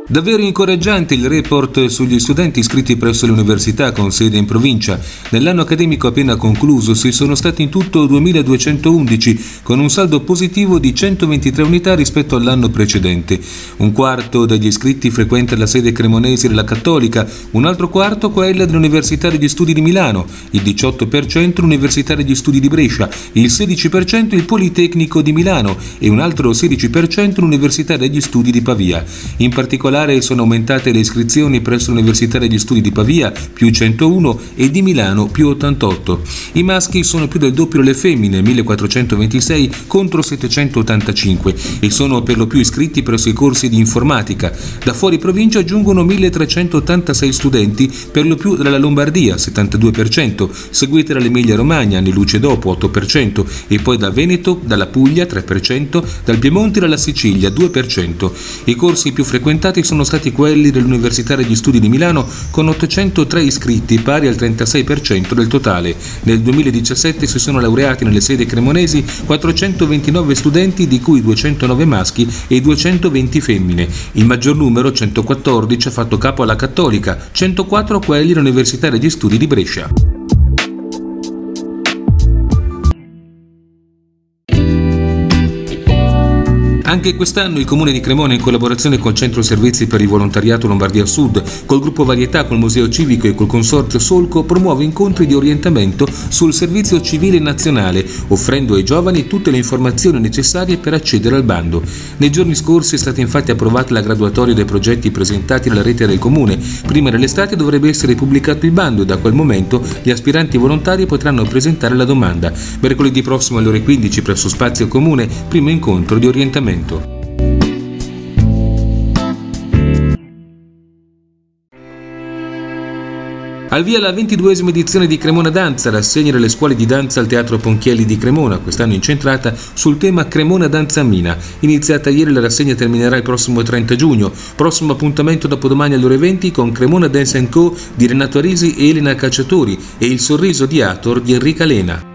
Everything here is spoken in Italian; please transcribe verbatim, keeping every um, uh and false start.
Davvero incoraggiante il report sugli studenti iscritti presso le università con sede in provincia. Nell'anno accademico appena concluso si sono stati in tutto duemiladuecentoundici, con un saldo positivo di centoventitré unità rispetto all'anno precedente. Un quarto degli iscritti frequenta la sede cremonese della Cattolica, un altro quarto quella dell'Università degli Studi di Milano, il diciotto per cento l'Università degli Studi di Brescia, il sedici per cento il Politecnico di Milano e un altro sedici per cento l'Università degli Studi di Pavia. In particolare sono aumentate le iscrizioni presso l'Università degli Studi di Pavia, più centouno, e di Milano, più ottantotto. I maschi sono più del doppio delle femmine, millequattrocentoventisei contro settecentottantacinque, e sono per lo più iscritti presso i corsi di informatica. Da fuori provincia giungono milletrecentottantasei studenti, per lo più dalla Lombardia, settantadue per cento, seguite dall'Emilia Romagna, anni luce dopo, otto per cento, e poi da Veneto, dalla Puglia, tre per cento, dal Piemonte e dalla Sicilia, due per cento. I corsi più frequentati sono stati quelli dell'Università degli Studi di Milano, con ottocentotré iscritti, pari al trentasei per cento del totale. Nel duemiladiciassette si sono laureati nelle sedi cremonesi quattrocentoventinove studenti, di cui duecentonove maschi e duecentoventi femmine. Il maggior numero, centoquattordici, ha fatto capo alla Cattolica, centoquattro quelli dell'Università degli Studi di Brescia. Anche quest'anno il Comune di Cremona, in collaborazione col Centro Servizi per il Volontariato Lombardia Sud, col Gruppo Varietà, col Museo Civico e col Consorzio Solco, promuove incontri di orientamento sul servizio civile nazionale, offrendo ai giovani tutte le informazioni necessarie per accedere al bando. Nei giorni scorsi è stata infatti approvata la graduatoria dei progetti presentati nella rete del Comune. Prima dell'estate dovrebbe essere pubblicato il bando e da quel momento gli aspiranti volontari potranno presentare la domanda. Mercoledì prossimo alle ore quindici presso Spazio Comune, primo incontro di orientamento. Al via la ventiduesima edizione di Cremona Danza, rassegna delle scuole di danza al Teatro Ponchielli di Cremona, quest'anno incentrata sul tema Cremona Danzamina. Iniziata ieri, la rassegna terminerà il prossimo trenta giugno. Prossimo appuntamento dopodomani alle ore venti con Cremona Dance and Co di Renato Arisi e Elena Cacciatori e Il sorriso di Ator di Enrica Lena.